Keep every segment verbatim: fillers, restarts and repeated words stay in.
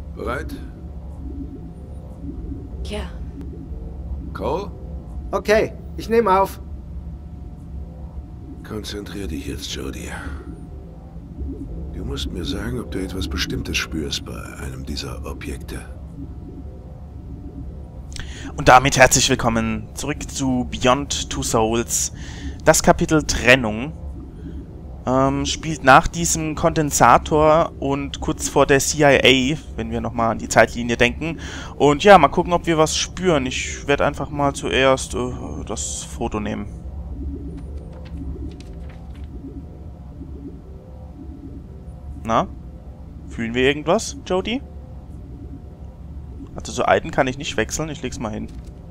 Bereit? Ja. Cole? Okay, ich nehme auf. Konzentrier dich jetzt, Jodie. Du musst mir sagen, ob du etwas Bestimmtes spürst bei einem dieser Objekte. Und damit herzlich willkommen zurück zu Beyond Two Souls. Das Kapitel Trennung ähm, spielt nach diesem Kondensator und kurz vor der C I A, wenn wir nochmal an die Zeitlinie denken. Und ja, mal gucken, ob wir was spüren. Ich werde einfach mal zuerst äh, das Foto nehmen. Na? Fühlen wir irgendwas, Jodie? Also so Item kann ich nicht wechseln, ich leg's mal hin.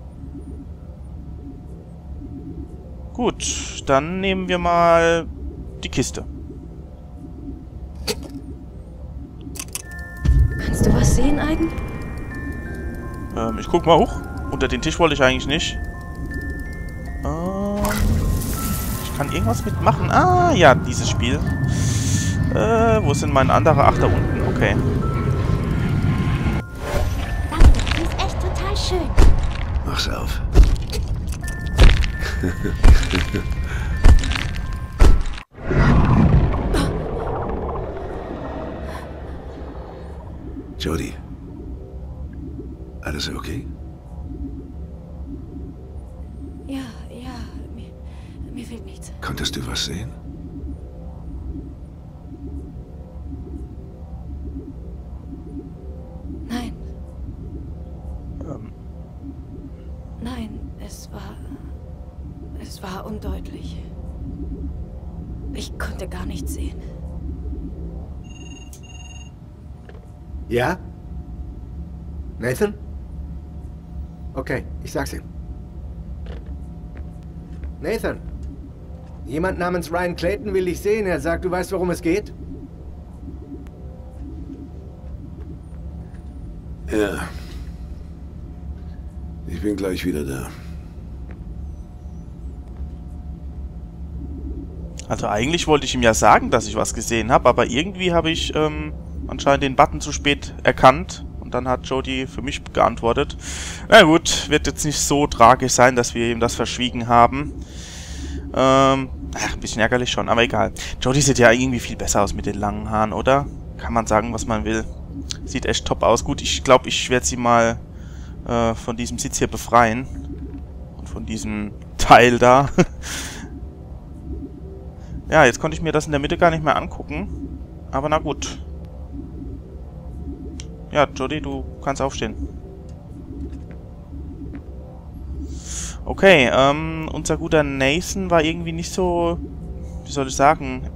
Gut, dann nehmen wir mal die Kiste. Kannst du was sehen, Aiden? Ähm, ich guck mal hoch. Unter den Tisch wollte ich eigentlich nicht. Ähm, ich kann irgendwas mitmachen. Ah, ja, dieses Spiel. Äh, wo sind meine andere? Ach, da unten, okay. Danke, die ist echt total schön. Mach's auf. Jodie. Alles okay? Ja, ja, mir, mir fehlt nichts. Konntest du was sehen? Nein, Ähm, nein, es war... Es war undeutlich. Ich konnte gar nichts sehen. Ja? Nathan? Okay, ich sag's ihm. Nathan? Jemand namens Ryan Clayton will dich sehen. Er sagt, du weißt, worum es geht? Ja. Ich bin gleich wieder da. also eigentlich wollte ich ihm ja sagen, dass ich was gesehen habe, aber irgendwie habe ich ähm, anscheinend den Button zu spät erkannt. Und dann hat Jodie für mich geantwortet. Na gut, wird jetzt nicht so tragisch sein, dass wir ihm das verschwiegen haben. Ähm, ach, ein bisschen ärgerlich schon, aber egal. Jodie sieht ja irgendwie viel besser aus mit den langen Haaren, oder? Kann man sagen, was man will. Sieht echt top aus. Gut, ich glaube, ich werde sie mal äh, von diesem Sitz hier befreien. Und von diesem Teil da. Ja, jetzt konnte ich mir das in der Mitte gar nicht mehr angucken. Aber na gut. Ja, Jodie, du kannst aufstehen. Okay, ähm, unser guter Nathan war irgendwie nicht so, wie soll ich sagen,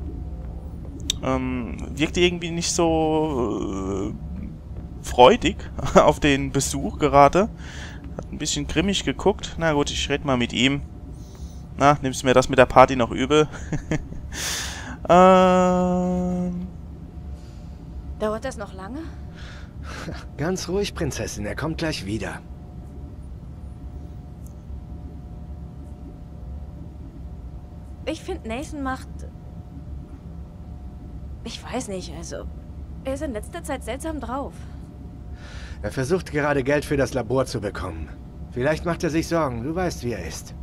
ähm, wirkte irgendwie nicht so äh, freudig auf den Besuch gerade. Hat ein bisschen grimmig geguckt. Na gut, ich rede mal mit ihm. Na, nimmst du mir das mit der Party noch übel? ähm... Dauert das noch lange? Ganz ruhig, Prinzessin. Er kommt gleich wieder. Ich finde, Nathan macht... Ich weiß nicht, also... Er ist in letzter Zeit seltsam drauf. Er versucht gerade Geld für das Labor zu bekommen. Vielleicht macht er sich Sorgen. Du weißt, wie er ist.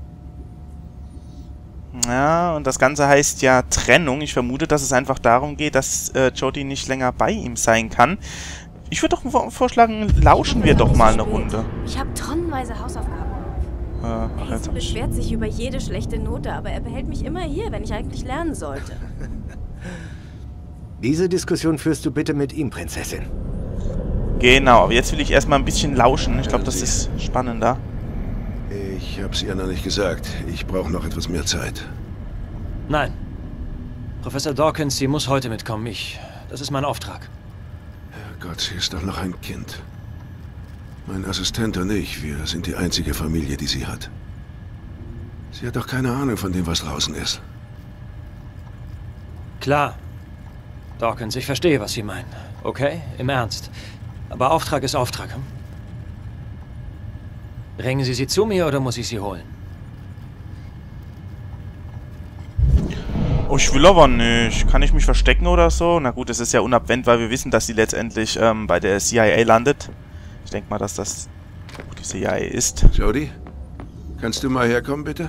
Ja, und das Ganze heißt ja Trennung. Ich vermute, dass es einfach darum geht, dass äh, Jodie nicht länger bei ihm sein kann. Ich würde doch vorschlagen, lauschen wir doch mal eine Runde. Ich habe tonnenweise Hausaufgaben. Äh, ach, jetzt Nathan hab ich... beschwert sich über jede schlechte Note, aber er behält mich immer hier, wenn ich eigentlich lernen sollte. Diese Diskussion führst du bitte mit ihm, Prinzessin. Genau, aber jetzt will ich erstmal ein bisschen lauschen. Ich glaube, das ist spannender. Ich hab's ihr noch nicht gesagt. Ich brauche noch etwas mehr Zeit. Nein. Professor Dawkins, sie muss heute mitkommen. Ich... Das ist mein Auftrag. Herrgott, sie ist doch noch ein Kind. Mein Assistent und ich, wir sind die einzige Familie, die sie hat. Sie hat doch keine Ahnung von dem, was draußen ist. Klar. Dawkins, ich verstehe, was Sie meinen. Okay? Im Ernst. Aber Auftrag ist Auftrag, hm? Bringen Sie sie zu mir oder muss ich sie holen? Oh, ich will aber nicht. Kann ich mich verstecken oder so? Na gut, es ist ja unabwendbar, weil wir wissen, dass sie letztendlich ähm, bei der C I A landet. Ich denke mal, dass das die C I A ist. Jody, kannst du mal herkommen, bitte?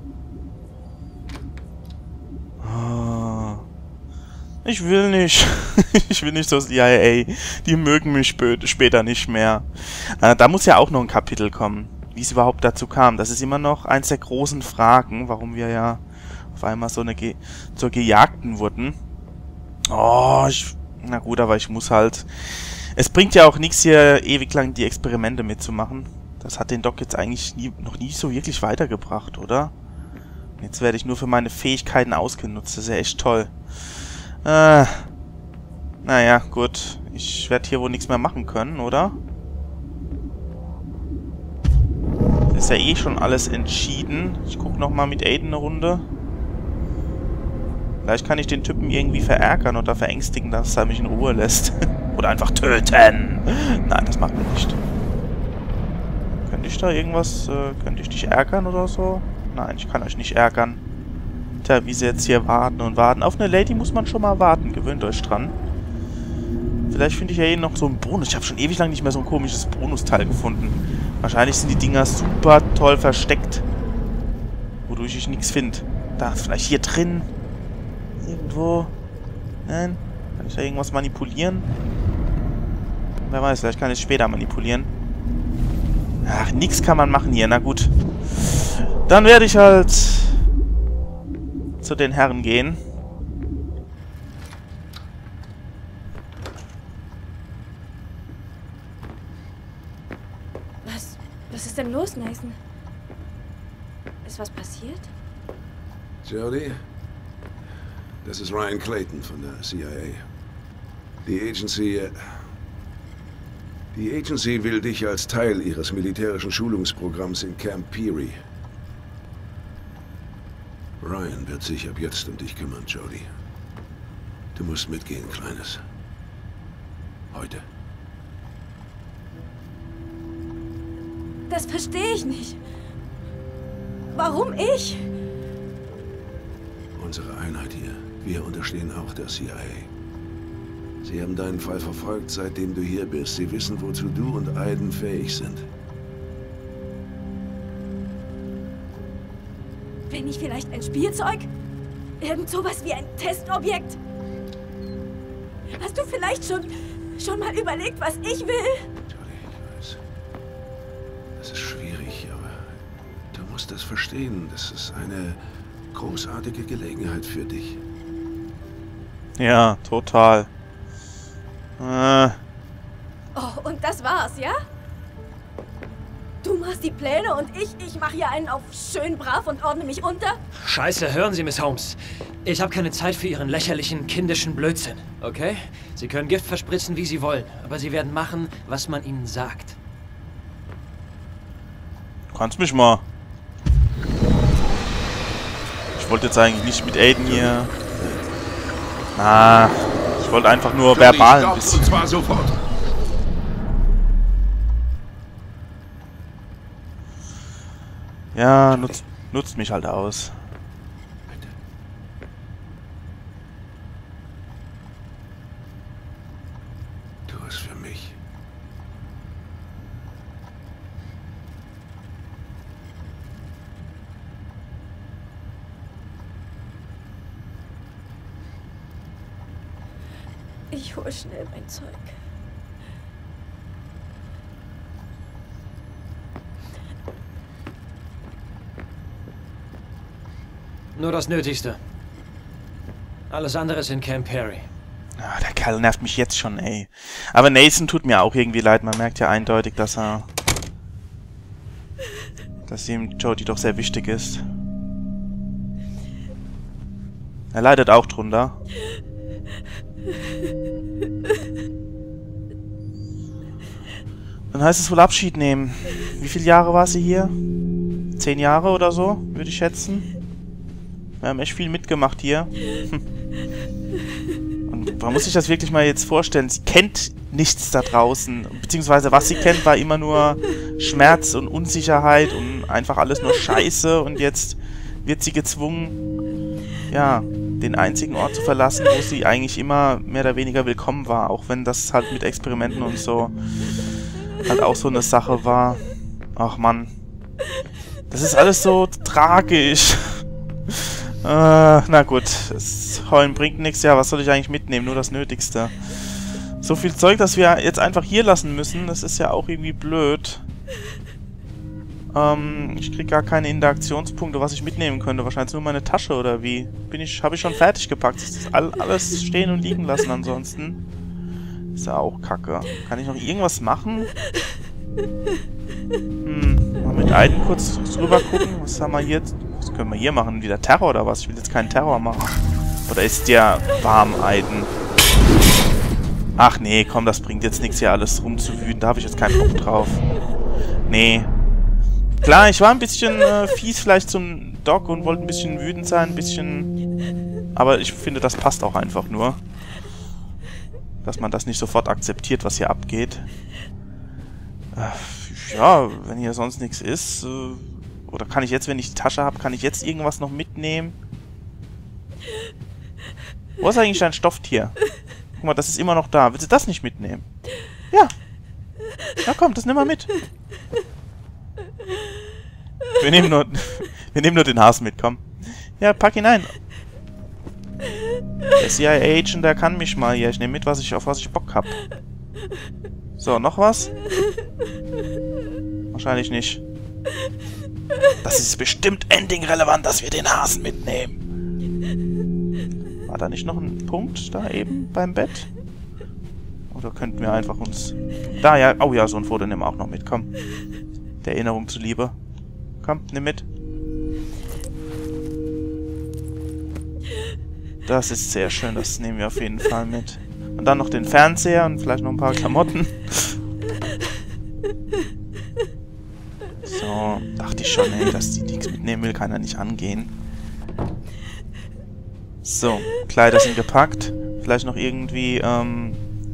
Oh, ich will nicht. Ich will nicht zur C I A. Die mögen mich spä später nicht mehr. Äh, da muss ja auch noch ein Kapitel kommen, wie es überhaupt dazu kam. Das ist immer noch eins der großen Fragen, warum wir ja auf einmal so eine Ge zur Gejagten wurden. Oh, ich, na gut, aber ich muss halt... Es bringt ja auch nichts, hier ewig lang die Experimente mitzumachen. Das hat den Doc jetzt eigentlich nie, noch nie so wirklich weitergebracht, oder? Jetzt werde ich nur für meine Fähigkeiten ausgenutzt. Das ist ja echt toll. Äh, naja, gut. Ich werde hier wohl nichts mehr machen können, oder? Das ist ja eh schon alles entschieden. Ich gucke nochmal mit Aiden eine Runde. Vielleicht kann ich den Typen irgendwie verärgern oder verängstigen, dass er mich in Ruhe lässt. Oder einfach töten. Nein, das macht man nicht. Könnte ich da irgendwas... Äh, könnte ich dich ärgern oder so? Nein, ich kann euch nicht ärgern. Tja, wie sie jetzt hier warten und warten. Auf eine Lady muss man schon mal warten. Gewöhnt euch dran. Vielleicht finde ich ja eh noch so einen Bonus. Ich habe schon ewig lang nicht mehr so ein komisches Bonusteil gefunden. Wahrscheinlich sind die Dinger super toll versteckt. Wodurch ich nichts finde. Da, vielleicht hier drin. Irgendwo. Nein? Kann ich da irgendwas manipulieren? Wer weiß, vielleicht kann ich es später manipulieren. Ach, nichts kann man machen hier. Na gut. Dann werde ich halt zu den Herren gehen. Was? Was ist denn los, Nathan? Ist was passiert? Jody, das ist Ryan Clayton von der C I A. Die Agency... Äh, die Agency will dich als Teil ihres militärischen Schulungsprogramms in Camp Peary. Ryan wird sich ab jetzt um dich kümmern, Jody. Du musst mitgehen, Kleines. Heute. Das verstehe ich nicht. Warum ich? Unsere Einheit hier. Wir unterstehen auch der C I A. Sie haben deinen Fall verfolgt, seitdem du hier bist. Sie wissen, wozu du und Aiden fähig sind. Bin ich vielleicht ein Spielzeug? Irgend sowas wie ein Testobjekt? Hast du vielleicht schon, schon mal überlegt, was ich will? Jody, ich weiß. Das ist schwierig, aber du musst das verstehen. Das ist eine großartige Gelegenheit für dich. Ja, total. Äh. Oh, und das war's, ja? Du machst die Pläne und ich, ich mache hier einen auf schön brav und ordne mich unter? Scheiße, hören Sie, Miss Holmes. Ich habe keine Zeit für Ihren lächerlichen, kindischen Blödsinn, okay? Sie können Gift verspritzen, wie Sie wollen, aber Sie werden machen, was man Ihnen sagt. Du kannst mich mal. Ich wollte jetzt eigentlich nicht mit Aiden hier... Ah, ich wollte einfach nur verbal ein bisschen... Und zwar sofort. Ja, nutzt, nutzt mich halt aus. Bitte. Tu es für mich. Ich hole schnell mein Zeug. Nur das Nötigste. Alles andere ist in Camp Peary. Ah, der Kerl nervt mich jetzt schon, ey. Aber Nathan tut mir auch irgendwie leid. Man merkt ja eindeutig, dass er... dass ihm Jody doch sehr wichtig ist. Er leidet auch drunter. Dann heißt es wohl Abschied nehmen. Wie viele Jahre war sie hier? Zehn Jahre oder so, würde ich schätzen. Wir haben echt viel mitgemacht hier. Und man muss sich das wirklich mal jetzt vorstellen. Sie kennt nichts da draußen. Beziehungsweise was sie kennt, war immer nur Schmerz und Unsicherheit und einfach alles nur Scheiße. Und jetzt wird sie gezwungen, ja, den einzigen Ort zu verlassen, wo sie eigentlich immer mehr oder weniger willkommen war. Auch wenn das halt mit Experimenten und so halt auch so eine Sache war. Ach Mann. Das ist alles so tragisch. äh, na gut. Das Heulen bringt nichts. Ja, was soll ich eigentlich mitnehmen? Nur das Nötigste. So viel Zeug, das wir jetzt einfach hier lassen müssen, das ist ja auch irgendwie blöd. Ähm, ich krieg gar keine Interaktionspunkte, was ich mitnehmen könnte. Wahrscheinlich nur meine Tasche oder wie. Bin ich, habe ich schon fertig gepackt. Das ist all, alles stehen und liegen lassen ansonsten. Ist ja auch kacke. Kann ich noch irgendwas machen? Hm, mal mit Aiden kurz drüber gucken. Was haben wir hier? Was können wir hier machen? Wieder Terror oder was? Ich will jetzt keinen Terror machen. Oder ist der warm, Aiden? Ach nee, komm, das bringt jetzt nichts hier alles rumzuwüten. Da habe ich jetzt keinen Bock drauf. Nee. Klar, ich war ein bisschen äh, fies vielleicht zum Doc und wollte ein bisschen wütend sein, ein bisschen... Aber ich finde, das passt auch einfach nur. Dass man das nicht sofort akzeptiert, was hier abgeht. Äh, ja, wenn hier sonst nichts ist... Äh, oder kann ich jetzt, wenn ich die Tasche habe, kann ich jetzt irgendwas noch mitnehmen? Wo ist eigentlich dein Stofftier? Guck mal, das ist immer noch da. Willst du das nicht mitnehmen? Ja. Na komm, das nimm mal mit. Wir nehmen nur, wir nehmen nur den Hasen mit, komm. Ja, pack ihn ein. Der C I A-Agent, der kann mich mal hier. Ich nehme mit, was ich, auf was ich Bock hab. So, noch was? Wahrscheinlich nicht. Das ist bestimmt ending-relevant, dass wir den Hasen mitnehmen. War da nicht noch ein Punkt da eben beim Bett? Oder könnten wir einfach uns... Da, ja. Oh ja, so ein Foto nehmen wir auch noch mit. Komm. Der Erinnerung zuliebe. Komm, nimm mit. Das ist sehr schön. Das nehmen wir auf jeden Fall mit. Und dann noch den Fernseher und vielleicht noch ein paar Klamotten. So, dachte ich schon, ey, dass die nichts mitnehmen will, kann er nicht angehen. So, Kleider sind gepackt. Vielleicht noch irgendwie, ähm...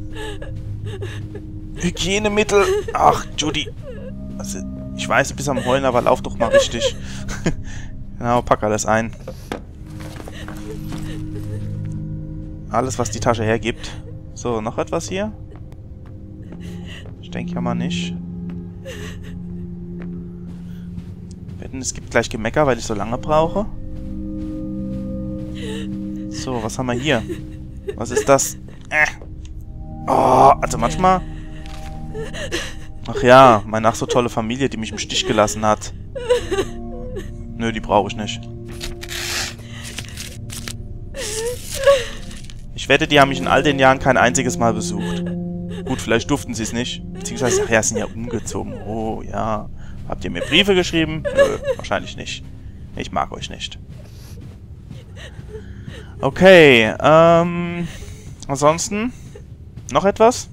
Hygienemittel. Ach, Judy. Also, ich weiß, du bist am Heulen, aber lauf doch mal richtig. Genau, pack alles ein. Alles, was die Tasche hergibt. So, noch etwas hier? Ich denke ja mal nicht. Wetten, es gibt gleich Gemecker, weil ich so lange brauche. So, was haben wir hier? Was ist das? Äh. Oh, also manchmal... Ach ja, meine ach so tolle Familie, die mich im Stich gelassen hat. Nö, die brauche ich nicht. Ich wette, die haben mich in all den Jahren kein einziges Mal besucht. Gut, vielleicht durften sie es nicht. Beziehungsweise, ach ja, sind ja umgezogen. Oh, ja. Habt ihr mir Briefe geschrieben? Nö, wahrscheinlich nicht. Ich mag euch nicht. Okay, ähm... ansonsten... Noch etwas?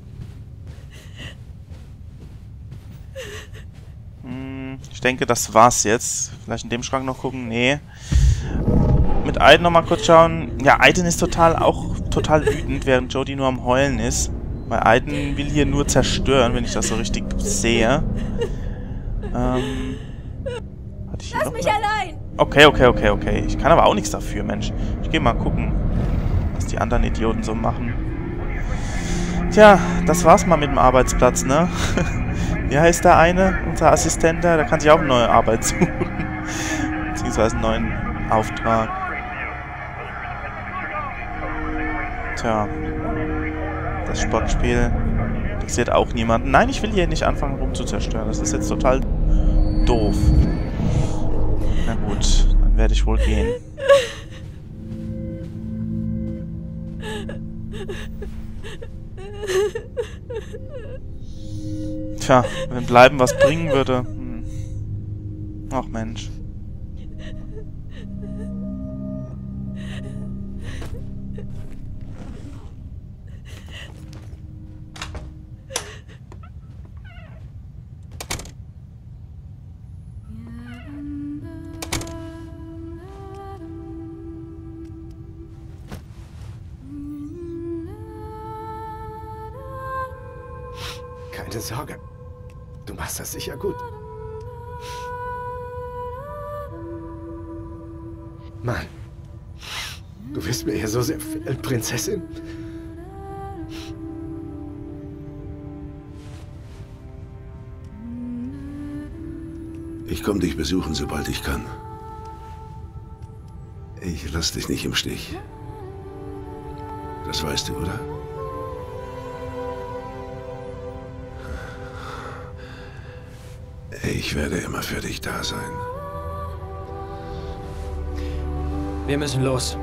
Hm, ich denke, das war's jetzt. Vielleicht in dem Schrank noch gucken? Nee. Mit Aiden nochmal kurz schauen. Ja, Aiden ist total auch total wütend, während Jodie nur am Heulen ist. Weil Aiden will hier nur zerstören, wenn ich das so richtig sehe. Ähm... Hatte ich hier Lass noch mich eine? allein! Okay, okay, okay, okay. Ich kann aber auch nichts dafür, Mensch. Ich gehe mal gucken, was die anderen Idioten so machen. Tja, das war's mal mit dem Arbeitsplatz, ne? Wie heißt der eine? Unser Assistent da? Der kann sich auch eine neue Arbeit suchen. Beziehungsweise einen neuen Auftrag. Tja. Das Sportspiel interessiert auch niemanden. Nein, ich will hier nicht anfangen rumzuzerstören. Das ist jetzt total doof. Na gut, dann werde ich wohl gehen. Tja, wenn bleiben was bringen würde. Hm. Ach Mensch. Keine Sorge. Du machst das sicher gut. Mann. Du wirst mir hier so sehr fehlen, Prinzessin. Ich komme dich besuchen, sobald ich kann. Ich lass dich nicht im Stich. Das weißt du, oder? Ich werde immer für dich da sein. Wir müssen los.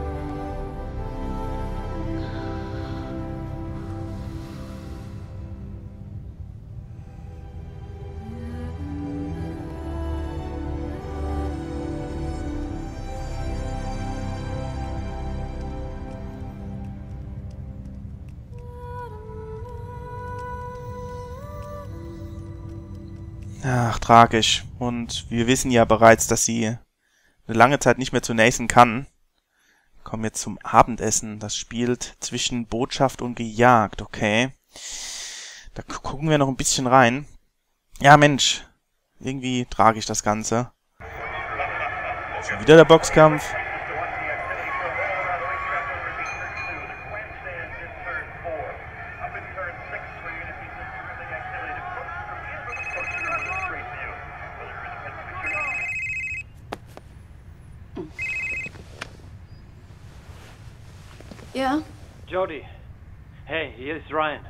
Ach, tragisch. Und wir wissen ja bereits, dass sie eine lange Zeit nicht mehr zu Nathan kann. Kommen jetzt zum Abendessen. Das spielt zwischen Botschaft und Gejagt, okay. Da gucken wir noch ein bisschen rein. Ja, Mensch. Irgendwie tragisch das Ganze. Schon wieder der Boxkampf. Ja? Jodie. Hey, hier ist Ryan.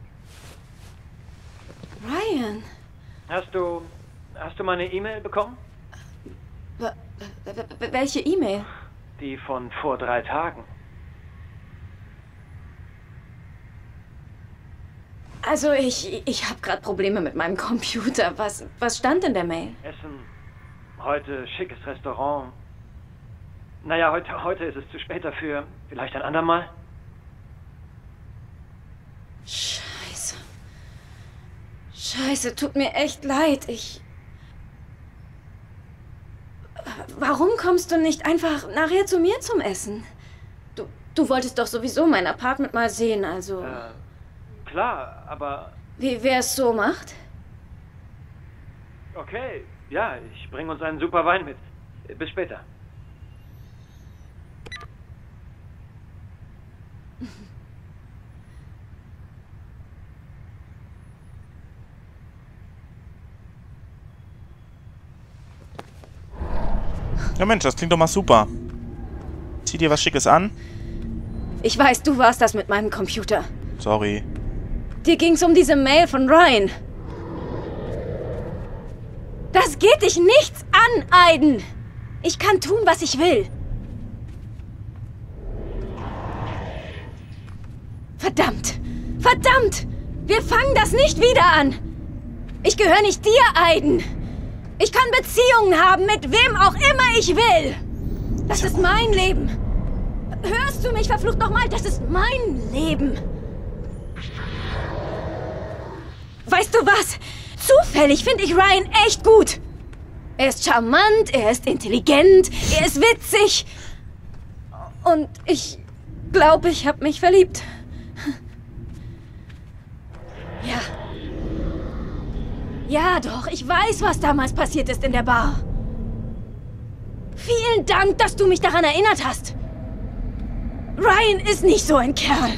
Ryan? Hast du... Hast du meine E-Mail bekommen? W welche E-Mail? Die von vor drei Tagen. Also ich... Ich habe gerade Probleme mit meinem Computer. Was, was stand in der Mail? Essen. Heute schickes Restaurant. Naja, heute, heute ist es zu spät dafür. Vielleicht ein andermal? Scheiße. Scheiße, tut mir echt leid. Ich... Warum kommst du nicht einfach nachher zu mir zum Essen? Du, du wolltest doch sowieso mein Apartment mal sehen, also... Äh, klar, aber... Wie wer es so macht? Okay, ja, ich bringe uns einen super Wein mit. Bis später. Ja Mensch, das klingt doch mal super. Zieh dir was Schickes an. Ich weiß, du warst das mit meinem Computer. Sorry. Dir ging's um diese Mail von Ryan. Das geht dich nichts an, Aiden. Ich kann tun, was ich will. Verdammt! Verdammt! Wir fangen das nicht wieder an! Ich gehöre nicht dir, Aiden! Ich kann Beziehungen haben, mit wem auch immer ich will! Das ist mein Leben! Hörst du mich, verflucht nochmal? Das ist mein Leben! Weißt du was? Zufällig finde ich Ryan echt gut! Er ist charmant, er ist intelligent, er ist witzig! Und ich glaube, ich habe mich verliebt. Ja. Ja, doch, ich weiß, was damals passiert ist in der Bar. Vielen Dank, dass du mich daran erinnert hast. Ryan ist nicht so ein Kerl.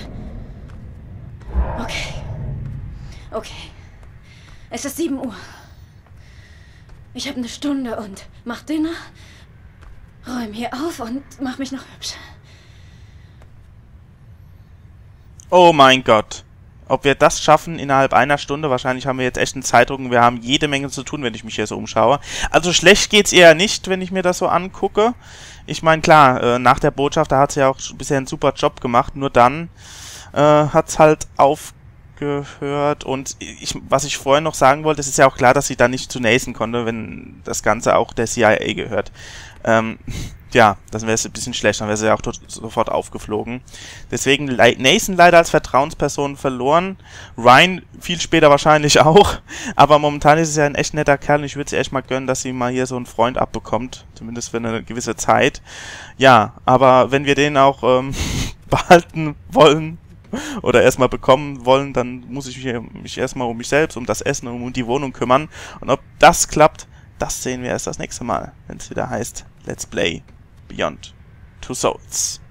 Okay. Okay. Es ist sieben Uhr. Ich habe eine Stunde und mach Dinner, räum hier auf und mach mich noch hübsch. Oh mein Gott. Ob wir das schaffen innerhalb einer Stunde, wahrscheinlich haben wir jetzt echt einen Zeitdruck und wir haben jede Menge zu tun, wenn ich mich hier so umschaue. Also schlecht geht's eher nicht, wenn ich mir das so angucke. Ich meine, klar, äh, nach der Botschaft, da hat sie ja auch bisher einen super Job gemacht, nur dann äh, hat's halt aufgehört und ich, was ich vorher noch sagen wollte, es ist ja auch klar, dass sie dann nicht zu Nathan konnte, wenn das Ganze auch der C I A gehört. Ähm, ja, das wäre es ein bisschen schlecht, dann wäre sie ja auch sofort aufgeflogen. Deswegen Nathan leider als Vertrauensperson verloren. Ryan viel später wahrscheinlich auch. Aber momentan ist es ja ein echt netter Kerl und ich würde sie echt mal gönnen, dass sie mal hier so einen Freund abbekommt. Zumindest für eine gewisse Zeit. Ja, aber wenn wir den auch ähm, behalten wollen oder erstmal bekommen wollen, dann muss ich mich, mich erstmal um mich selbst, um das Essen und um die Wohnung kümmern. Und ob das klappt, das sehen wir erst das nächste Mal, wenn es wieder heißt Let's Play Beyond Two Souls.